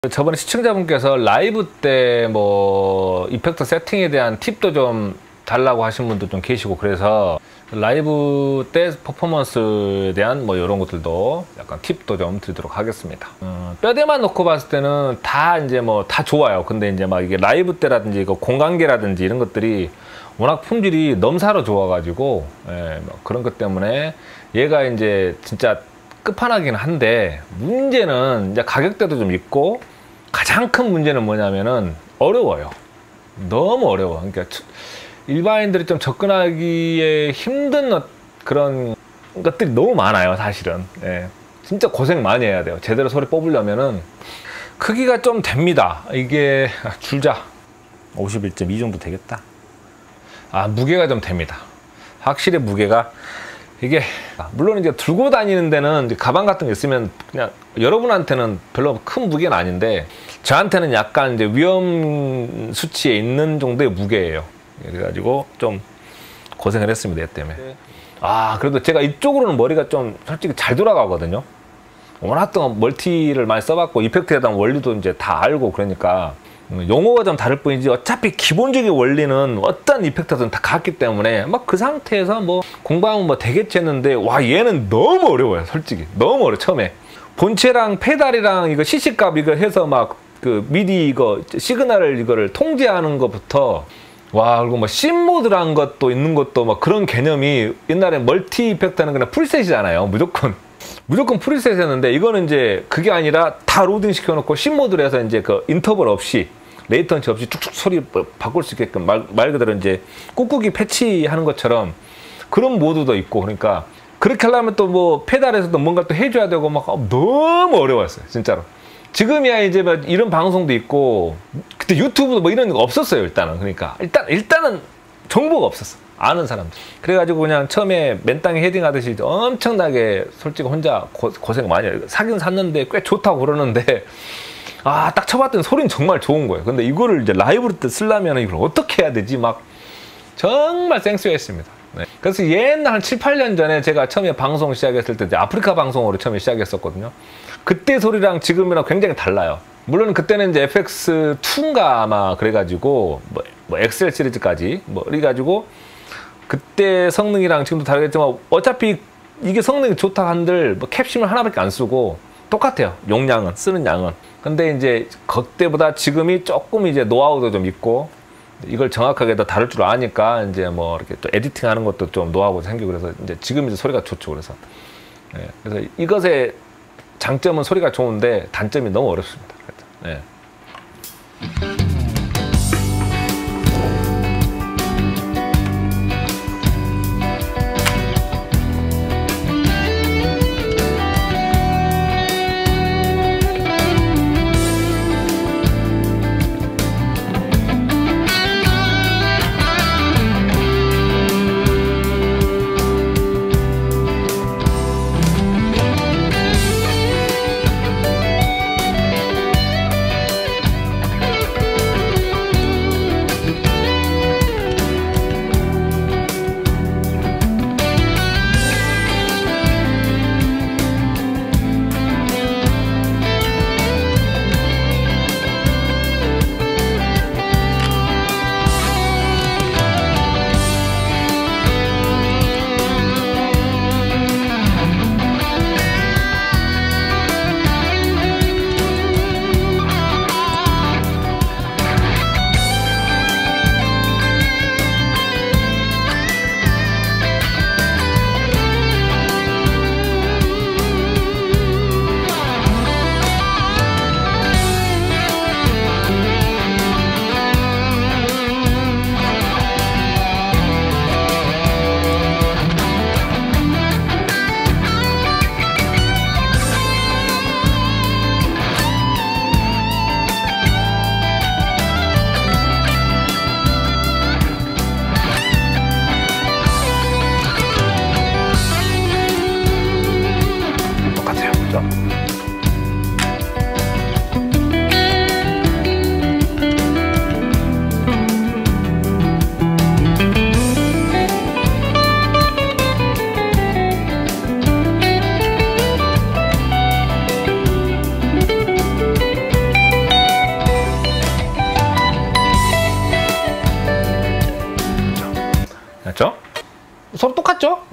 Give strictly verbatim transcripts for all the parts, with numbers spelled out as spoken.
저번에 시청자분께서 라이브 때 뭐 이펙터 세팅에 대한 팁도 좀 달라고 하신 분도 좀 계시고, 그래서 라이브 때 퍼포먼스에 대한 뭐 이런 것들도 약간 팁도 좀 드리도록 하겠습니다. 어, 뼈대만 놓고 봤을 때는 다 이제 뭐 다 좋아요. 근데 이제 막 이게 라이브 때라든지 그 공간계라든지 이런 것들이 워낙 품질이 넘사로 좋아가지고, 예, 뭐 그런 것 때문에 얘가 이제 진짜 끝판왕이긴 한데, 문제는 이제 가격대도 좀 있고, 가장 큰 문제는 뭐냐면은 어려워요. 너무 어려워. 그러니까 일반인들이 좀 접근하기에 힘든 그런 것들이 너무 많아요, 사실은. 예, 진짜 고생 많이 해야 돼요. 제대로 소리 뽑으려면은. 크기가 좀 됩니다. 이게 줄자 오십일 점 이 정도 되겠다. 아, 무게가 좀 됩니다. 확실히 무게가, 이게 물론 이제 들고 다니는 데는 이제 가방 같은 게 있으면 그냥 여러분한테는 별로 큰 무게는 아닌데, 저한테는 약간 이제 위험 수치에 있는 정도의 무게예요. 그래가지고 좀 고생을 했습니다, 얘 때문에. 아, 그래도 제가 이쪽으로는 머리가 좀 솔직히 잘 돌아가거든요. 워낙 또 멀티를 많이 써봤고 이펙트에 대한 원리도 이제 다 알고, 그러니까 용어가 좀 다를 뿐이지 어차피 기본적인 원리는 어떤 이펙터든 다 같기 때문에 막 그 상태에서 뭐 공부하면 뭐 되겠지 했는데, 와, 얘는 너무 어려워요. 솔직히 너무 어려워. 처음에 본체랑 페달이랑 이거 씨씨값 이거 해서 막 그 미디 이거 시그널을 이거를 통제하는 것부터, 와, 그리고 뭐 씬모드란 것도 있는 것도 막 그런 개념이, 옛날에 멀티 이펙터는 그냥 프리셋이잖아요. 무조건 무조건 프리셋이었는데, 이거는 이제 그게 아니라 다 로딩 시켜놓고 씬모드로 해서 이제 그 인터벌 없이, 레이턴치 없이 쭉쭉 소리 바꿀 수 있게끔, 말, 말 그대로 이제 꾹꾹이 패치하는 것처럼 그런 모드도 있고, 그러니까 그렇게 하려면 또 뭐 페달에서도 뭔가 또 해줘야 되고 막 너무 어려웠어요, 진짜로. 지금이야 이제 뭐 이런 방송도 있고, 그때 유튜브도 뭐 이런 거 없었어요, 일단은. 그러니까 일단 일단은 정보가 없었어, 아는 사람들. 그래가지고 그냥 처음에 맨땅에 헤딩하듯이 엄청나게 솔직히 혼자 고, 고생 많이 해요. 사긴 샀는데 꽤 좋다고 그러는데, 아, 딱 쳐봤더니 소리는 정말 좋은 거예요. 근데 이거를 이제 라이브로 때 쓰려면 이걸 어떻게 해야 되지? 막 정말 생소했습니다. 네. 그래서 옛날 한 칠, 팔 년 전에 제가 처음에 방송 시작했을 때 이제 아프리카 방송으로 처음에 시작했었거든요. 그때 소리랑 지금이랑 굉장히 달라요. 물론 그때는 이제 에프엑스 투인가 아마 그래가지고 뭐, 뭐 엑스엘 시리즈까지 뭐 그래가지고 그때 성능이랑 지금도 다르겠지만 어차피 이게 성능이 좋다 한들 뭐 캡심을 하나밖에 안 쓰고 똑같아요. 용량은, 쓰는 양은. 근데 이제 그때보다 지금이 조금 이제 노하우도 좀 있고, 이걸 정확하게 더 다룰 줄 아니까 이제 뭐 이렇게 또 에디팅 하는 것도 좀 노하우가 생기고, 그래서 이제 지금 이제 소리가 좋죠. 그래서 네, 그래서 이것의 장점은 소리가 좋은데 단점이 너무 어렵습니다. 네.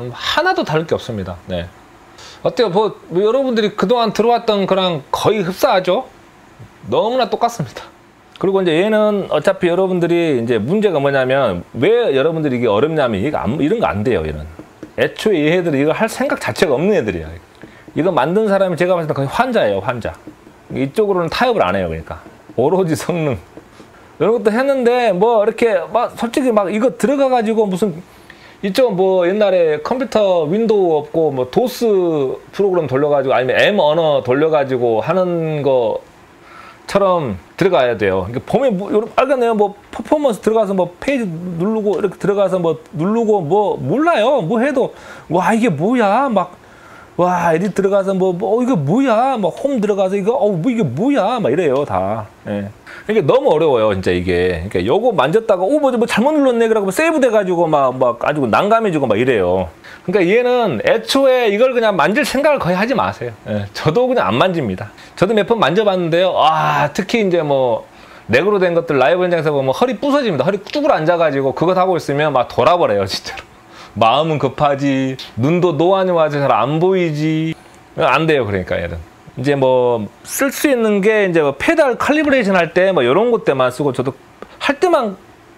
건 하나도 다를 게 없습니다. 네. 어때요? 뭐, 뭐 여러분들이 그동안 들어왔던 거랑 거의 흡사하죠? 너무나 똑같습니다. 그리고 이제 얘는 어차피 여러분들이 이제 문제가 뭐냐면 왜 여러분들이 이게 어렵냐면 이거 안, 이런 거 안 돼요. 얘는 애초에 얘네들이 이거 할 생각 자체가 없는 애들이야. 이거 만든 사람이 제가 봤을 때 거의 환자예요. 환자. 이쪽으로는 타협을 안 해요. 그러니까 오로지 성능 이런 것도 했는데 뭐 이렇게 막 솔직히 막 이거 들어가 가지고 무슨 이쪽 뭐 옛날에 컴퓨터 윈도우 없고 뭐 도스 프로그램 돌려가지고 아니면 M 언어 돌려가지고 하는 거처럼 들어가야 돼요. 그러니까 보면 뭐 알겠네요. 뭐 퍼포먼스 들어가서 뭐 페이지 누르고 이렇게 들어가서 뭐 누르고 뭐 몰라요. 뭐 해도 와 이게 뭐야 막 와 에딧 들어가서 뭐, 뭐 어, 이거 뭐야 막 홈 들어가서 이거 어 뭐 이게 뭐야 막 이래요 다. 예. 이게 너무 어려워요 진짜 이게. 그러니까 요거 만졌다가 오 뭐 뭐 잘못 눌렀네 그러고 세이브 돼가지고 막 막 아주 난감해지고 막 이래요. 그러니까 얘는 애초에 이걸 그냥 만질 생각을 거의 하지 마세요. 예. 저도 그냥 안 만집니다. 저도 몇 번 만져봤는데요. 아 특히 이제 뭐 렉으로 된 것들 라이브 현장에서 보면 허리 부서집니다. 허리 쭈그러 앉아가지고 그거 하고 있으면 막 돌아버려요 진짜로. 마음은 급하지, 눈도 노안이 와서 잘 안 보이지. 안 돼요, 그러니까 얘는. 이제 뭐 쓸 수 있는 게 이제 뭐 페달 칼리브레이션 할 때 뭐 이런 것 때만 쓰고 저도 할 때만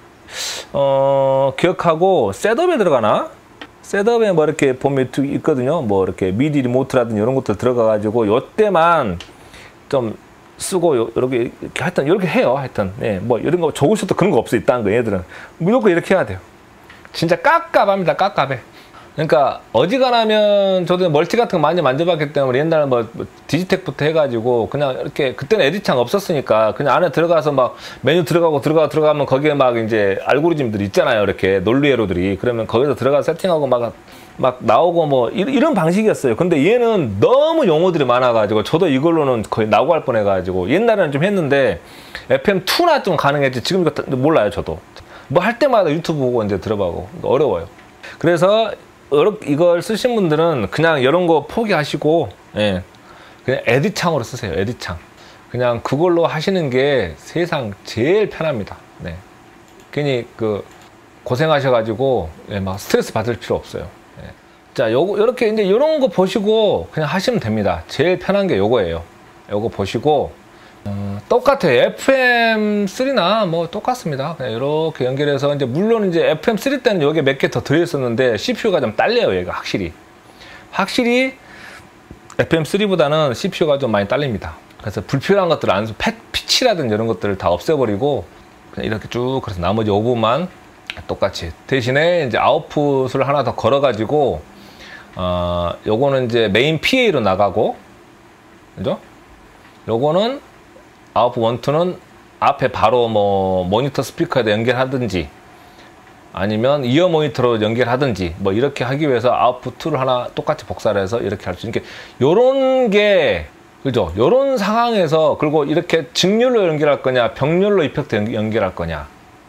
어 기억하고 셋업에 들어가나? 셋업에 뭐 이렇게 보면 있거든요. 뭐 이렇게 미디 리모트라든지 이런 것들 들어가가지고 요 때만 좀 쓰고 요, 이렇게 이렇게 하여튼 이렇게 해요. 하여튼 예, 뭐 이런 거 좋으셔도 그런 거 없어 있다는 거 얘들은 무조건 이렇게 해야 돼요. 진짜 깝깝합니다. 깝깝해. 그러니까 어지간하면 저도 멀티 같은 거 많이 만져봤기 때문에 옛날에 뭐 디지텍부터 해가지고 그냥 이렇게 그때는 에디창 없었으니까 그냥 안에 들어가서 막 메뉴 들어가고 들어가 들어가면 거기에 막 이제 알고리즘들 있잖아요. 이렇게 논리회로들이. 그러면 거기서 들어가 세팅하고 막 막 나오고 뭐 이런 방식이었어요. 근데 얘는 너무 용어들이 많아가지고 저도 이걸로는 거의 나고 할 뻔해가지고 옛날에는 좀 했는데 에프엠 투나 좀 가능했지 지금 이거 몰라요. 저도 뭐 할 때마다 유튜브 보고 이제 들어보고 어려워요. 그래서 이걸 쓰신 분들은 그냥 이런 거 포기하시고 예, 그냥 에디창으로 쓰세요. 에디창 그냥 그걸로 하시는 게 세상 제일 편합니다. 네. 괜히 그 고생하셔가지고 예, 막 스트레스 받을 필요 없어요. 예. 자, 요거 이렇게 이제 이런 거 보시고 그냥 하시면 됩니다. 제일 편한 게 요거예요. 요거 보시고 어, 똑같아요. 에프엠 쓰리나 뭐 똑같습니다. 그냥 이렇게 연결해서 이제 물론 이제 에프엠 쓰리 때는 여기에 몇 개 더 들어있었는데 씨피유가 좀 딸려요. 얘가 확실히 확실히 에프엠 쓰리보다는 씨피유가 좀 많이 딸립니다. 그래서 불필요한 것들을 안 피치라든지 이런 것들을 다 없애버리고 그냥 이렇게 쭉 그래서 나머지 오 부분만 똑같이 대신에 이제 아웃풋을 하나 더 걸어가지고 어 요거는 이제 메인 피에이로 나가고 그죠? 요거는 아웃풋 원, 투는 앞에 바로 뭐 모니터 스피커에다 연결하든지 아니면 이어 모니터로 연결하든지 뭐 이렇게 하기 위해서 아웃풋 투를 하나 똑같이 복사를 해서 이렇게 할 수 있는 게 요런 게 그죠? 요런 상황에서 그리고 이렇게 직렬로 연결할 거냐 병렬로 이펙트 연결할 거냐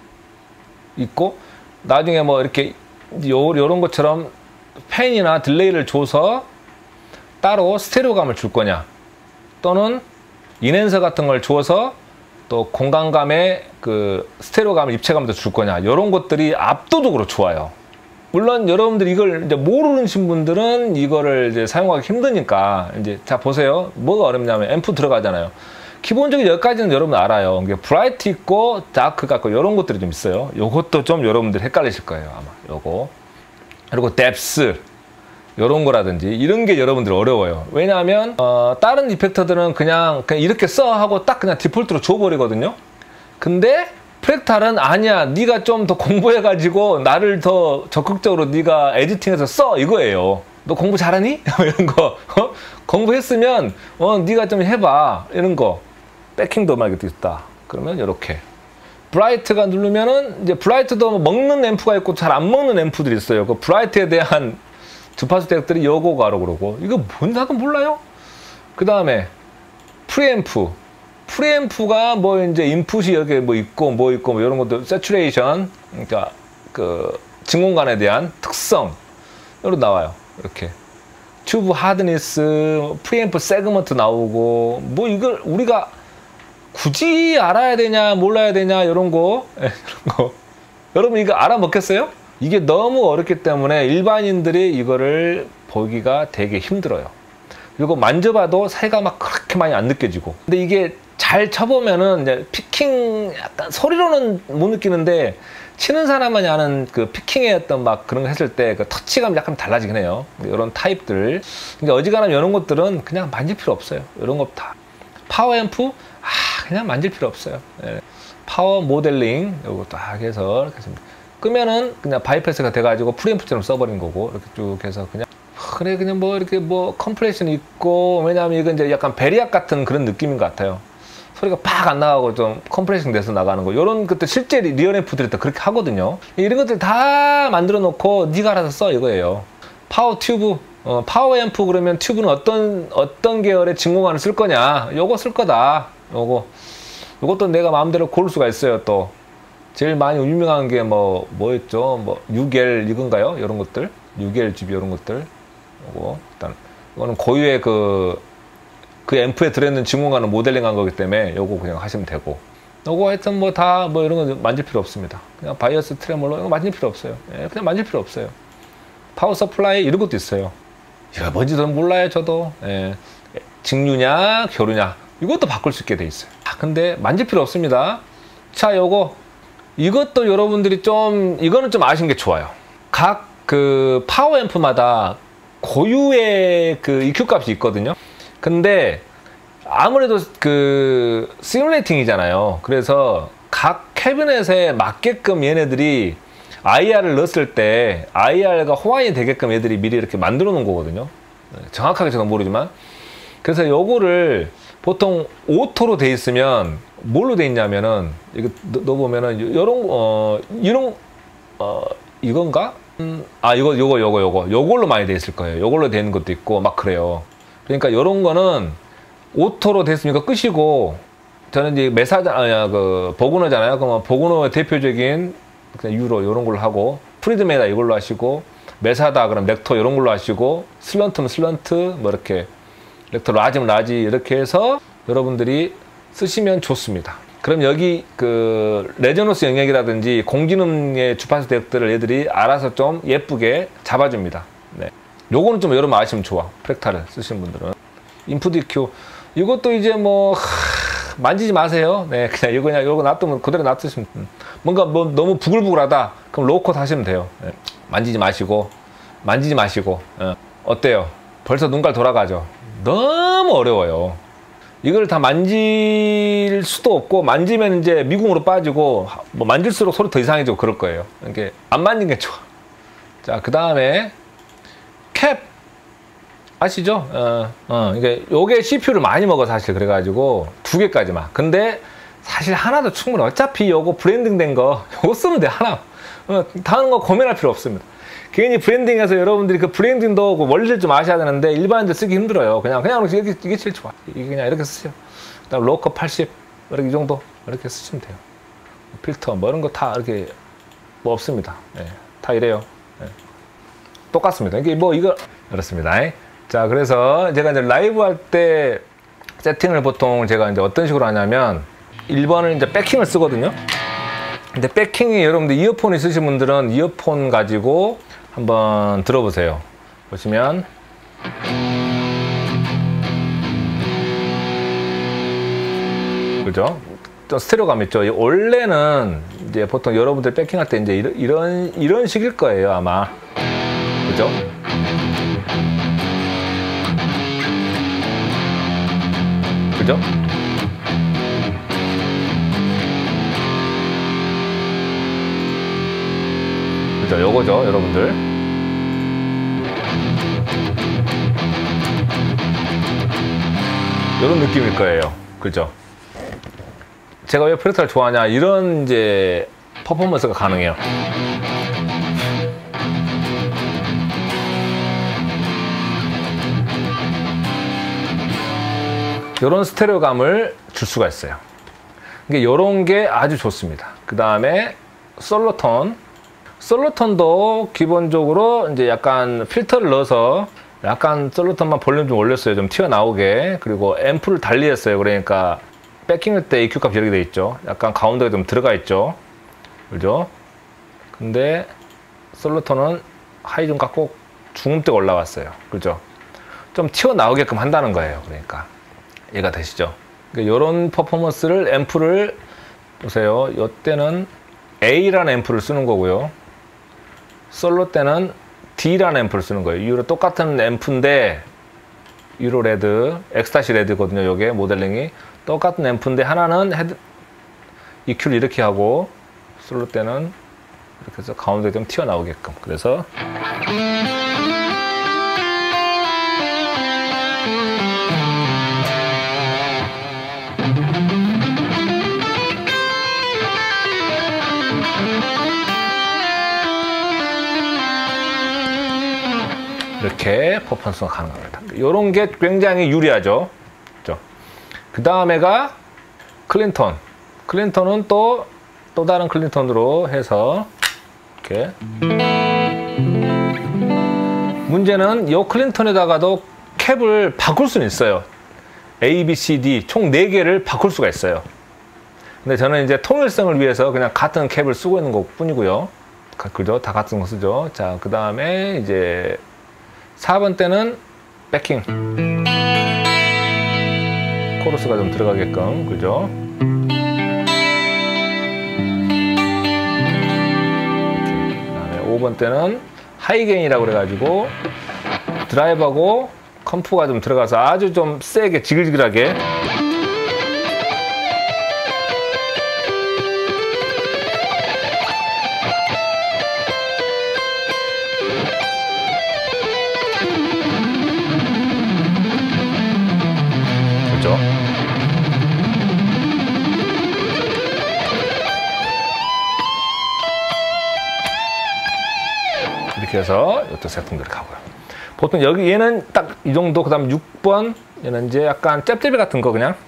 있고 나중에 뭐 이렇게 요, 요런 것처럼 팬이나 딜레이를 줘서 따로 스테레오감을 줄 거냐 또는 인핸서 같은 걸 주어서 또 공간감에 그 스테레오감을 입체감도 줄 거냐 이런 것들이 압도적으로 좋아요. 물론 여러분들이 이걸 이제 모르신 분들은 이거를 이제 사용하기 힘드니까 이제 자 보세요. 뭐가 어렵냐면 앰프 들어가잖아요. 기본적인 여기까지는 여러분 알아요. 이게 브라이트 있고 다크가 있고 이런 것들이 좀 있어요. 요것도 좀 여러분들 헷갈리실 거예요 아마. 요거 그리고 뎁스 요런 거라든지 이런 게 여러분들 어려워요. 왜냐하면 어, 다른 이펙터들은 그냥 그냥 이렇게 써 하고 딱 그냥 디폴트로 줘버리거든요. 근데 프랙탈은 아니야. 네가 좀 더 공부해 가지고 나를 더 적극적으로 네가 에디팅해서 써 이거예요. 너 공부 잘하니? 이런 거 어? 공부했으면 어 네가 좀 해봐 이런 거. 백킹도 막 이렇게 있다. 그러면 이렇게 브라이트가 누르면은 이제 브라이트도 먹는 앰프가 있고 잘 안 먹는 앰프들이 있어요. 그 브라이트에 대한 주파수 대역들이 요거가로 그러고 이거 뭔지도 몰라요? 그 다음에 프리앰프 프리앰프가 뭐 이제 인풋이 여기 뭐 있고 뭐 있고 뭐 이런 것들 세츄레이션 그러니까 그 진공관에 대한 특성 이런 나와요. 이렇게 튜브 하드니스 프리앰프 세그먼트 나오고 뭐 이걸 우리가 굳이 알아야 되냐 몰라야 되냐 이런 거 이런 거 여러분 이거 알아먹겠어요? 이게 너무 어렵기 때문에 일반인들이 이거를 보기가 되게 힘들어요. 그리고 만져봐도 사이가 막 그렇게 많이 안 느껴지고. 근데 이게 잘 쳐보면은 이제 피킹 약간 소리로는 못 느끼는데 치는 사람만이 아는 그 피킹의 어떤 막 그런 거 했을 때 그 터치감이 약간 달라지긴 해요. 이런 타입들. 그러니까 어지간하면 이런 것들은 그냥 만질 필요 없어요. 이런 거 다. 파워 앰프? 아, 그냥 만질 필요 없어요. 예. 파워 모델링. 요거 딱 해서 이렇게 해서 끄면은 그냥 바이패스가 돼가지고 프리앰프처럼 써버린 거고. 이렇게 쭉 해서 그냥. 그래, 그냥 뭐 이렇게 뭐 컴프레션 있고. 왜냐하면 이건 이제 약간 베리악 같은 그런 느낌인 것 같아요. 소리가 팍 안 나가고 좀 컴프레싱 돼서 나가는 거. 요런 것들 실제 리얼 앰프들이 또 그렇게 하거든요. 이런 것들 다 만들어 놓고 네가 알아서 써 이거예요. 파워 튜브. 어, 파워 앰프 그러면 튜브는 어떤 어떤 계열의 진공관을 쓸 거냐. 요거 쓸 거다. 요거. 요것도 내가 마음대로 고를 수가 있어요. 또 제일 많이 유명한 게 뭐 뭐였죠? 뭐 유겔 이건가요? 요런 것들. 유겔 지비 요런 것들. 요거 일단 이거는 고유의 그 그 앰프에 들어있는 진공관을 모델링한 거기 때문에 요거 그냥 하시면 되고, 요거 하여튼 뭐 다 뭐 이런 거 만질 필요 없습니다. 그냥 바이어스 트레몰로 이거 만질 필요 없어요. 예, 그냥 만질 필요 없어요. 파워 서플라이 이런 것도 있어요. 이거 뭔지도 몰라요 저도. 예. 직류냐 교류냐 이것도 바꿀 수 있게 돼 있어요. 아, 근데 만질 필요 없습니다. 자, 요거 이것도 여러분들이 좀 이거는 좀 아시는 게 좋아요. 각 그 파워 앰프마다 고유의 그 이큐 값이 있거든요. 근데 아무래도 그 시뮬레이팅이잖아요. 그래서 각 캐비넷에 맞게끔 얘네들이 아이알을 넣었을 때 아이알과 호환이 되게끔 얘들이 미리 이렇게 만들어 놓은 거거든요. 정확하게 제가 모르지만. 그래서 요거를 보통 오토로 돼 있으면 뭘로 돼 있냐면은 이거 넣어보면은 요런 어 이런 어 이건가? 음, 아 이거 요거 요거 요거 요걸로 많이 돼 있을 거예요. 요걸로 돼 있는 것도 있고 막 그래요. 그러니까 요런 거는 오토로 됐으니까 끄시고, 저는 이제 메사자 아니야 그 보그너잖아요. 그럼 보그너의 대표적인 그냥 유로 요런 걸로 하고, 프리드메다 이걸로 하시고, 메사다 그럼 렉터 요런 걸로 하시고, 슬런트면 슬런트 뭐 이렇게 렉터 라지면 라지 이렇게 해서 여러분들이 쓰시면 좋습니다. 그럼 여기 그 레저넌스 영역이라든지 공기능의 주파수 대역들을 얘들이 알아서 좀 예쁘게 잡아줍니다. 네. 요거는 좀 여러분 아시면 좋아. 프랙탈을 쓰시는 분들은. 인풋 이큐 이것도 이제 뭐 하, 만지지 마세요. 네, 그냥 이거 그냥 요거 놔두면 그대로 놔두시면 뭔가 뭐 너무 부글부글하다 그럼 로우컷 하시면 돼요. 네. 만지지 마시고 만지지 마시고. 네. 어때요? 벌써 눈깔 돌아가죠. 너무 어려워요. 이걸 다 만질 수도 없고, 만지면 이제 미궁으로 빠지고, 뭐 만질수록 소리 더 이상해지고 그럴 거예요. 이게 안 만진 게 좋아. 자, 그 다음에 캡 아시죠? 어, 어, 이게 요게 씨피유를 많이 먹어 사실. 그래가지고 두 개까지만. 근데 사실 하나도 충분해. 어차피 요거 브랜딩 된 거 요거 쓰면 돼. 하나. 어, 다른 거 고민할 필요 없습니다. 괜히 브랜딩해서 여러분들이 그 브랜딩도 그 원리를 좀 아셔야 되는데 일반인들 쓰기 힘들어요. 그냥 그냥 이게, 이게 제일 좋아. 이게 그냥 이렇게 쓰세요. 그다음 로커 팔십 이렇게 이 정도 이렇게 쓰시면 돼요. 필터 뭐 이런 거 다 이렇게 뭐 없습니다. 네, 다 이래요. 네. 똑같습니다. 이게 뭐 이거 그렇습니다. 자, 그래서 제가 이제 라이브 할 때 세팅을 보통 제가 이제 어떤 식으로 하냐면 일 번을 이제 백킹을 쓰거든요. 근데 백킹이 여러분들 이어폰 있으신 분들은 이어폰 가지고 한번 들어보세요. 보시면 그죠? 또 스테레오감 있죠. 원래는 이제 보통 여러분들 백킹할 때 이제 이런 이런, 이런 식일 거예요 아마. 그죠? 그죠? 그죠? 요거죠 여러분들. 이런 느낌일 거예요. 그죠? 제가 왜 프레탈을 좋아하냐, 이런 이제 퍼포먼스가 가능해요. 이런 스테레오감을 줄 수가 있어요. 이게 이런 게 아주 좋습니다. 그 다음에 솔로톤. 솔로톤도 기본적으로 이제 약간 필터를 넣어서 약간 솔로톤만 볼륨 좀 올렸어요. 좀 튀어나오게. 그리고 앰프를 달리했어요. 그러니까 백킹할 때 이큐 값이 이렇게 돼 있죠. 약간 가운데가 좀 들어가 있죠. 그죠? 근데 솔로톤은 하이준가 꼭 중음대가 올라왔어요. 그죠? 좀 튀어나오게끔 한다는 거예요. 그러니까 이해가 되시죠? 그러니까 이런 퍼포먼스를 앰프를 보세요. 이때는 A라는 앰프를 쓰는 거고요. 솔로 때는 D라는 앰프를 쓰는 거예요. 이유로 똑같은 앰프인데 유로 레드, 엑스타시 레드거든요. 요게 모델링이 똑같은 앰프인데 하나는 헤드 이큐를 이렇게 하고 솔로 때는 이렇게 해서 가운데 좀 튀어나오게끔. 그래서 이렇게 퍼포먼스가 가능합니다. 이런 게 굉장히 유리하죠. 그 다음에가 클린톤. 클린톤은 또, 또 다른 클린톤으로 해서 이렇게. 문제는 이 클린톤에다가도 캡을 바꿀 수는 있어요. A, B, C, D 총 네 개를 바꿀 수가 있어요. 근데 저는 이제 통일성을 위해서 그냥 같은 캡을 쓰고 있는 것 뿐이고요. 그죠? 다 같은 거 쓰죠. 자, 그 다음에 이제 사 번 때는 백킹. 코러스가 좀 들어가게끔. 그죠? 그다음에 오 번 때는 하이게인이라고 그래가지고 드라이브하고 컴프가 좀 들어가서 아주 좀 세게 지글지글하게. 그렇죠? 이렇게 해서 이것도 세팅들 가고요. 보통 여기 얘는 딱 이 정도. 그 다음 육 번 얘는 이제 약간 짭짭이 같은 거 그냥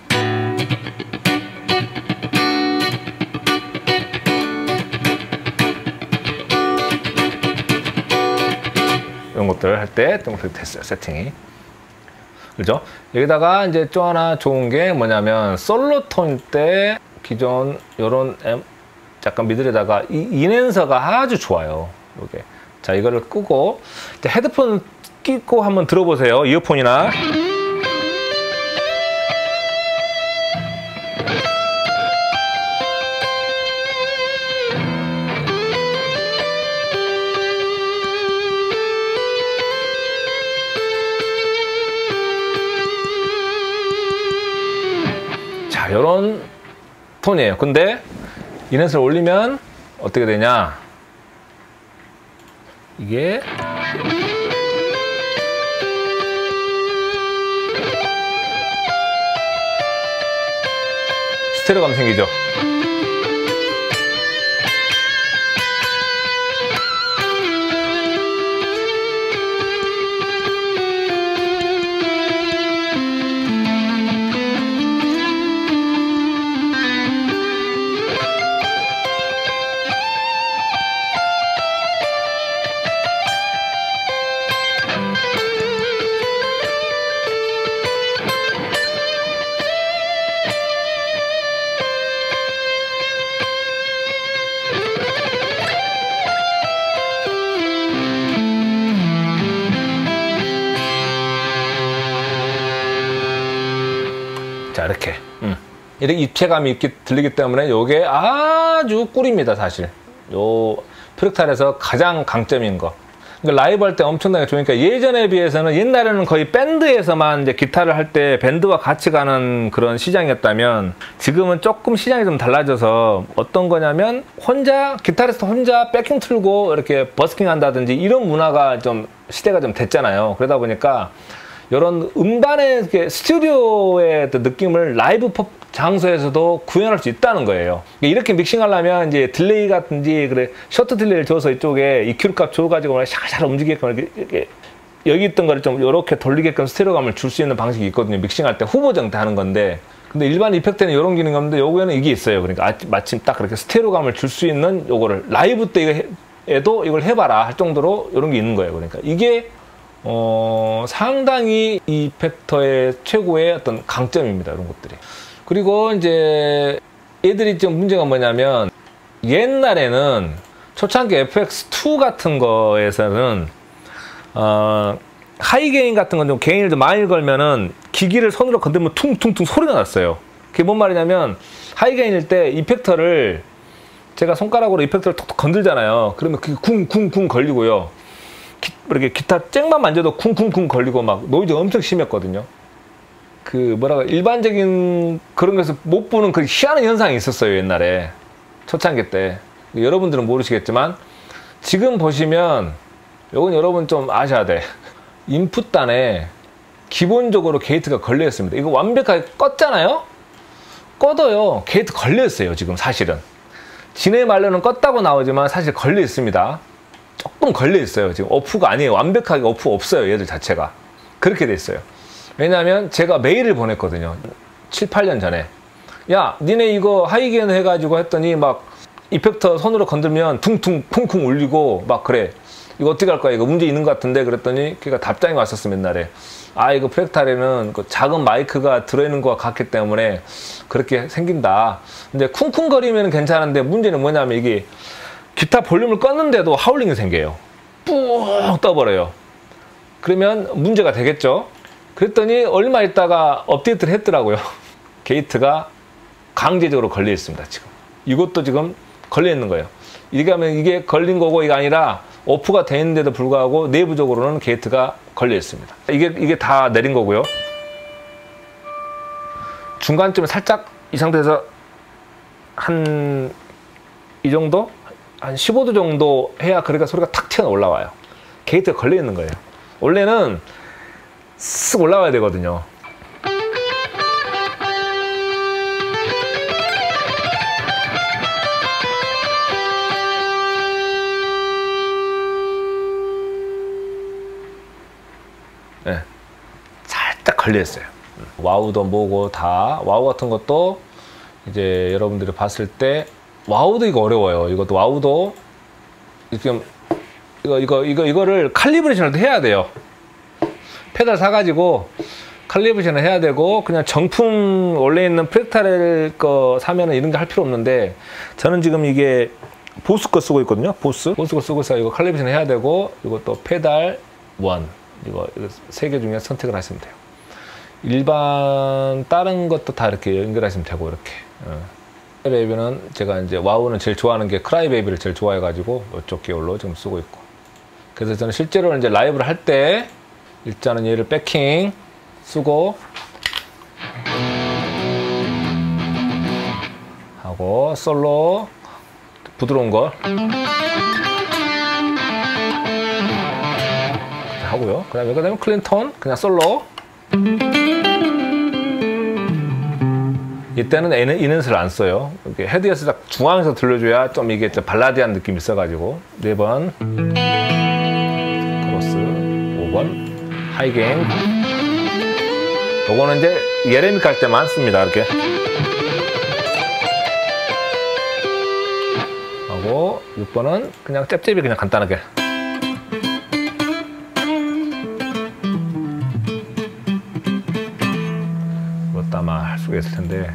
이런 것들 할 때 좀 그렇게 됐어요. 세팅이. 그죠? 여기다가 이제 또 하나 좋은 게 뭐냐면 솔로톤 때 기존 요런 앰, 약간 미들에다가 이 인핸서가 아주 좋아요. 요게. 자, 이거를 끄고 헤드폰 끼고 한번 들어보세요. 이어폰이나. 자, 요런 톤이에요. 근데 인핸서를 올리면 어떻게 되냐? 이게 스테레오감 생기죠. 자, 이렇게 음. 이렇게 입체감이 있게 들리기 때문에 이게 아주 꿀입니다. 사실 요 프랙탈에서 가장 강점인 거. 그러니까 라이브 할 때 엄청나게 좋으니까 예전에 비해서는 옛날에는 거의 밴드에서만 이제 기타를 할 때 밴드와 같이 가는 그런 시장이었다면 지금은 조금 시장이 좀 달라져서 어떤 거냐면 혼자 기타리스트 혼자 백킹 틀고 이렇게 버스킹 한다든지 이런 문화가 좀 시대가 좀 됐잖아요. 그러다 보니까 이런 음반의 스튜디오의 느낌을 라이브 팝 장소에서도 구현할 수 있다는 거예요. 이렇게 믹싱하려면 이제 딜레이 같은지 그래 셔터 딜레이를 줘서 이쪽에 이큐 값 줘가지고 샤샤 움직이게끔 이렇게 여기 있던 거를 좀 이렇게 돌리게끔 스테레오감을 줄 수 있는 방식이 있거든요. 믹싱할 때 후보정 때 하는 건데, 근데 일반 이펙트는 이런 기능이 없는데 요거에는 이게 있어요. 그러니까 마침 딱 그렇게 스테레오감을 줄 수 있는 요거를 라이브 때에도 이걸 해봐라 할 정도로 이런 게 있는 거예요. 그러니까 이게 어, 상당히 이 이펙터의 최고의 어떤 강점입니다. 이런 것들이. 그리고 이제 얘들이 좀 문제가 뭐냐면 옛날에는 초창기 에프엑스 투 같은 거에서는 어, 하이 게인 같은 건 좀 게인을 좀 많이 걸면은 기기를 손으로 건들면 퉁퉁퉁 소리가 났어요. 그게 뭔 말이냐면 하이 게인일 때 이펙터를 제가 손가락으로 이펙터를 톡톡 건들잖아요. 그러면 그게 쿵쿵쿵 걸리고요. 기, 이렇게 기타 잭만 만져도 쿵쿵쿵 걸리고 막 노이즈가 엄청 심했거든요. 그 뭐라고 일반적인 그런 것에서 못 보는 그 희한한 현상이 있었어요. 옛날에 초창기 때. 여러분들은 모르시겠지만 지금 보시면 이건 여러분 좀 아셔야 돼. 인풋단에 기본적으로 게이트가 걸려 있습니다. 이거 완벽하게 껐잖아요. 꺼도요 게이트 걸려 있어요. 지금 사실은 지네 말로는 껐다고 나오지만 사실 걸려 있습니다. 조금 걸려 있어요. 지금 오프가 아니에요. 완벽하게 오프 없어요. 얘들 자체가 그렇게 돼 있어요. 왜냐하면 제가 메일을 보냈거든요. 칠, 팔 년 전에. 야, 니네 이거 하이게인 해가지고 했더니 막 이펙터 손으로 건들면 퉁퉁 쿵쿵 울리고 막 그래. 이거 어떻게 할 거야? 이거 문제 있는 것 같은데? 그랬더니 걔가 답장이 왔었어. 옛날에. 아, 이거 프랙탈에는 그 작은 마이크가 들어있는 것 같기 때문에 그렇게 생긴다. 근데 쿵쿵거리면 괜찮은데 문제는 뭐냐면 이게 기타 볼륨을 껐는데도 하울링이 생겨요. 뿡 떠버려요. 그러면 문제가 되겠죠? 그랬더니 얼마 있다가 업데이트를 했더라고요. 게이트가 강제적으로 걸려 있습니다. 지금 이것도 지금 걸려 있는 거예요. 이게 하면 이게 걸린 거고 이게 아니라 오프가 돼 있는데도 불구하고 내부적으로는 게이트가 걸려 있습니다. 이게 이게 다 내린 거고요. 중간쯤에 살짝 이 상태에서 한 이 정도 한 십오 도 정도 해야 그러니까 소리가 탁 튀어 올라와요. 게이트가 걸려 있는 거예요. 원래는 쓱 올라와야 되거든요. 네, 살짝 걸려있어요. 와우도 뭐고 다 와우 같은 것도 이제 여러분들이 봤을 때 와우도 이거 어려워요. 이것도 와우도 지금 이거 이거 이거 이거를 칼리브레이션을 해야 돼요. 페달 사가지고 칼리브레이션을 해야 되고 그냥 정품 원래 있는 프랙탈 거 사면은 이런 게 할 필요 없는데 저는 지금 이게 보스 거 쓰고 있거든요. 보스 보스 거 쓰고 있어요. 이거 칼리브레이션 해야 되고 이것도 페달 원 이거, 이거 세 개 중에 선택을 하시면 돼요. 일반 다른 것도 다 이렇게 연결하시면 되고 이렇게. 어. 베이비는 제가 이제 와우는 제일 좋아하는 게 크라이 베이비를 제일 좋아해가지고 이쪽 계열로 지금 쓰고 있고. 그래서 저는 실제로 이제 라이브를 할 때 일단은 얘를 백킹 쓰고 하고 솔로 부드러운 걸 하고요. 그 다음에 그다음에 클린톤 그냥 솔로. 이때는 이넷을 안 써요. 이렇게 헤드에서 딱 중앙에서 들려줘야 좀 이게 좀 발라디한 느낌이 있어가지고 네 번 크로스 오 번 하이게인. 요거는 이제 예레믹 할 때만 씁니다. 이렇게 하고 육 번은 그냥 잽잽이 그냥 간단하게. 이것도 아마 할 수가 있을 텐데.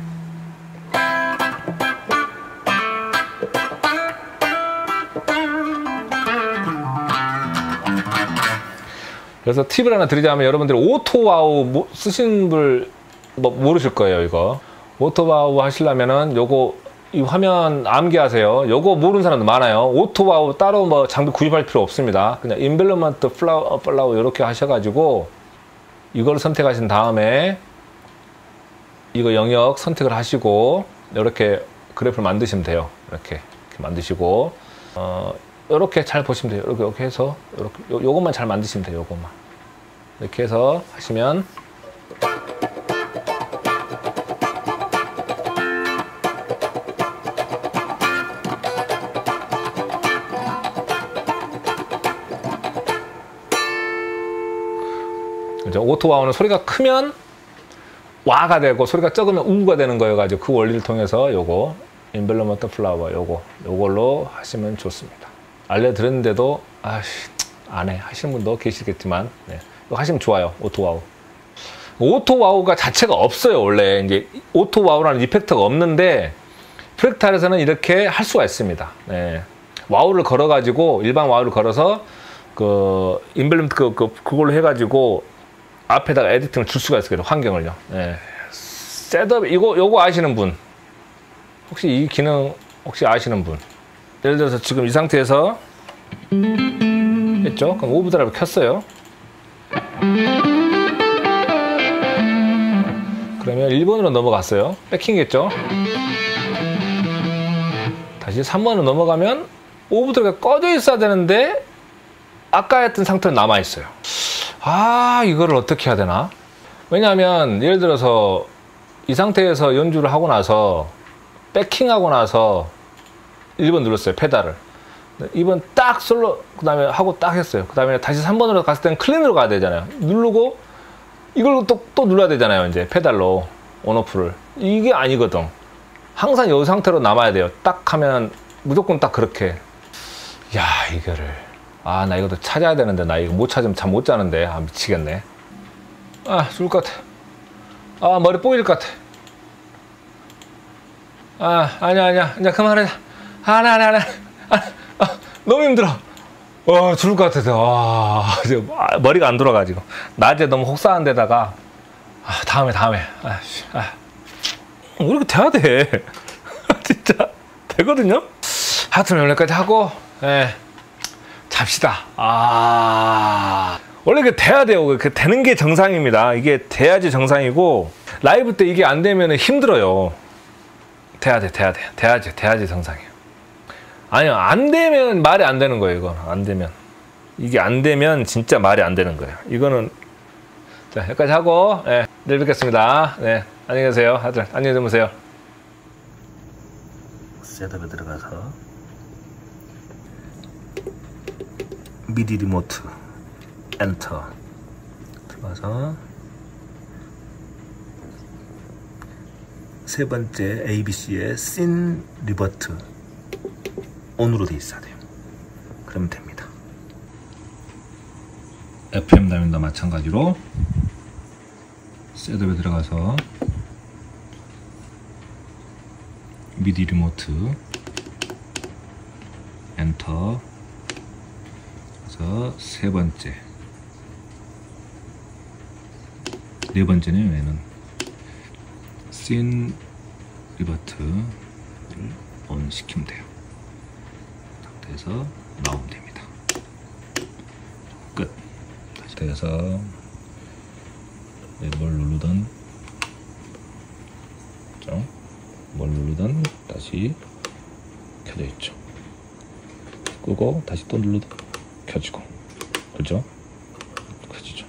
그래서 팁을 하나 드리자면 여러분들이 오토 와우 쓰신 분 뭐 모르실 거예요. 이거 오토 와우 하시려면은 요거 이 화면 암기하세요. 요거 모르는 사람도 많아요. 오토 와우 따로 뭐 장비 구입할 필요 없습니다. 그냥 인벨로먼트 플라워 플라워 이렇게 하셔가지고 이걸 선택하신 다음에 이거 영역 선택을 하시고 이렇게 그래프를 만드시면 돼요. 이렇게, 이렇게 만드시고 어, 이렇게 잘 보시면 돼요. 이렇게, 이렇게 해서 이렇게 요, 요것만 잘 만드시면 돼요. 요것만 이렇게 해서 하시면 이제 오토 와우는 소리가 크면 와가 되고 소리가 적으면 우가 되는 거여 가지고 그 원리를 통해서 요거 인벨로먼트 플라워 요거 요걸로 하시면 좋습니다. 알려드렸는데도 아씨 안 해 하시는 분도 계시겠지만 네. 이거 하시면 좋아요. 오토 와우 오토 와우가 자체가 없어요. 원래 이제 오토 와우라는 이펙터가 없는데 프랙탈에서는 이렇게 할 수가 있습니다. 네. 와우를 걸어가지고 일반 와우를 걸어서 그 인벨리먼트 그, 그 그걸로 해가지고 앞에다가 에디팅을 줄 수가 있어요. 환경을요. 예. 셋업 이거 요거 아시는 분 혹시 이 기능 혹시 아시는 분? 예를 들어서 지금 이 상태에서 했죠? 그럼 오브드라이브 켰어요. 그러면 일 번으로 넘어갔어요. 뺏긴겠죠? 다시 삼 번으로 넘어가면 오브드라이브가 꺼져 있어야 되는데 아까 했던 상태로 남아있어요. 아, 이거를 어떻게 해야 되나? 왜냐하면 예를 들어서 이 상태에서 연주를 하고 나서 백킹하고 나서 일 번 눌렀어요. 페달을. 이 번 딱 솔로 그 다음에 하고 딱 했어요. 그 다음에 다시 삼 번으로 갔을 때는 클린으로 가야 되잖아요. 누르고 이걸 또, 또 눌러야 되잖아요. 이제 페달로 온오프를. 이게 아니거든. 항상 이 상태로 남아야 돼요. 딱 하면 무조건 딱 그렇게. 야, 이거를 아, 나 이것도 찾아야 되는데 나 이거 못 찾으면 잠 못 자는데. 아, 미치겠네. 아, 죽을 것 같아. 아, 머리 뽀일 것 같아. 아, 아니야, 아니야. 이제 그만해. 아, 안 해, 안 해, 안 해. 아, 너무 힘들어. 어, 죽을 것 같아서. 아, 지금 머리가 안 돌아가지고. 낮에 너무 혹사한 데다가. 아, 다음에, 다음에. 아, 아. 왜 이렇게 돼야 돼? 진짜. 되거든요? 하여튼 여기까지 하고, 예. 잡시다. 아. 원래 그 돼야 돼요. 그 되는 게 정상입니다. 이게 돼야지 정상이고, 라이브 때 이게 안 되면 힘들어요. 돼야 돼, 돼야 돼. 돼야지, 돼야지 정상이에요. 아니요, 안 되면 말이 안 되는 거예요, 이건. 안 되면. 이게 안 되면 진짜 말이 안 되는 거예요. 이거는. 자, 여기까지 하고, 예, 내일 뵙겠습니다. 네, 안녕히 계세요. 다들, 안녕히 주무세요. 셋업에 들어가서, 미디 리모트, 엔터. 들어가서, 세 번째 에이비씨의 씬 리버트. 온으로 돼 있어야 돼요. 그러면 됩니다. 에프엠 다면도 마찬가지로 셋업에 들어가서 미디 리모트 엔터. 그래서 세 번째, 네 번째는 얘는 씬 리버트를 온 시키면 돼요. 상태에서 나오면 됩니다. 끝. 다시 돼서 뭘 누르던 그죠? 뭘 누르던 다시 켜져 있죠. 끄고 다시 또 누르던 켜지고, 그죠? 켜지죠.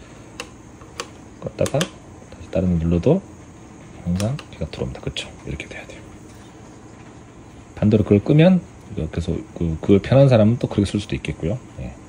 껐다가 다시 다른 거 눌러도 항상 걔가 들어옵니다. 그쵸? 이렇게 돼야 돼요. 반대로 그걸 끄면 그래서 그, 그걸 편한 사람은 또 그렇게 쓸 수도 있겠고요. 예.